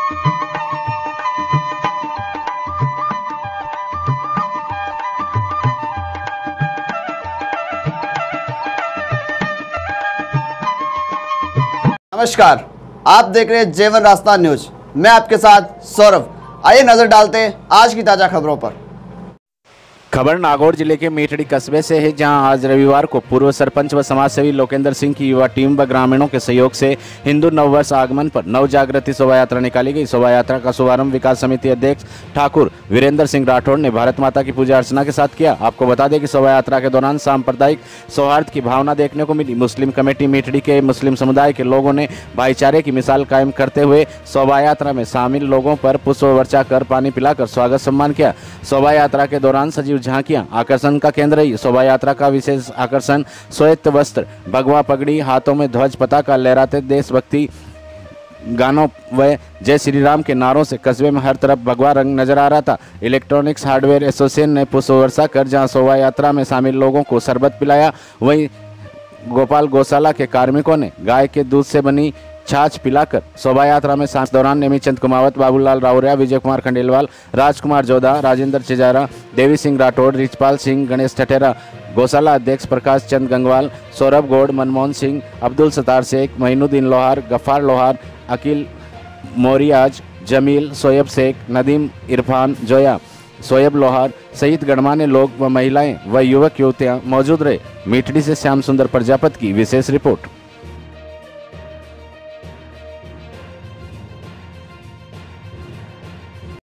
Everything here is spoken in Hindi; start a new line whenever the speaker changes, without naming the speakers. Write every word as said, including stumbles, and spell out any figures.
नमस्कार, आप देख रहे हैं जेवन राजस्थान न्यूज। मैं आपके साथ सौरभ। आइए नजर डालते हैं आज की ताजा खबरों पर।
खबर नागौर जिले के मीठड़ी कस्बे से है, जहां आज रविवार को पूर्व सरपंच व समाजसेवी लोकेंद्र सिंह की युवा टीम व ग्रामीणों के सहयोग से हिंदू नववर्ष आगमन पर नव जागृति शोभा यात्रा निकाली गई। शोभा यात्रा का शुभारंभ विकास समिति अध्यक्ष ठाकुर वीरेंद्र सिंह राठौड़ ने भारत माता की पूजा अर्चना के साथ किया। आपको बता दें कि शोभा यात्रा के दौरान सांप्रदायिक सौहार्द की भावना देखने को मिली। मुस्लिम कमेटी मीठड़ी के मुस्लिम समुदाय के लोगों ने भाईचारे की मिसाल कायम करते हुए शोभा यात्रा में शामिल लोगों पर पुष्प वर्षा कर पानी पिलाकर स्वागत सम्मान किया। शोभा यात्रा के दौरान सजीव झांकियां आकर्षण का केंद्र रही। शोभा यात्रा का विशेष आकर्षण श्वेत वस्त्र, भगवा पगड़ी, हाथों में ध्वज पताका लहराते देशभक्ति गानों व जय श्री राम के नारों से कस्बे में हर तरफ भगवा रंग नजर आ रहा था। इलेक्ट्रॉनिक्स हार्डवेयर एसोसिएशन ने पुष्प वर्षा कर जहां शोभा यात्रा में शामिल लोगों को शरबत पिलाया, वहीं गोपाल गौशाला के कार्मिकों ने गाय के दूध से बनी छाछ पिलाकर शोभा यात्रा में सांस दौरान नेमीचंद कुमावत, बाबूलाल रावरिया, विजय कुमार खंडेलवाल, राजकुमार जोधा, राजेंद्र चिजारा, देवी सिंह राठौड़, रिचपाल सिंह, गणेश ठटेरा, गौशाला अध्यक्ष प्रकाश चंद गंगवाल, सौरभ गौड़, मनमोहन सिंह, अब्दुल सतार शेख, महीनुद्दीन लोहार, गफ्फार लोहार, अकील मोरियाज, जमील, सोयब शेख, नदीम इरफान जोया, सोयब लोहार सहित गणमान्य लोग व महिलाएं व युवक युवतियां मौजूद रहे। मीठड़ी से श्याम सुंदर प्रजापत की विशेष रिपोर्ट।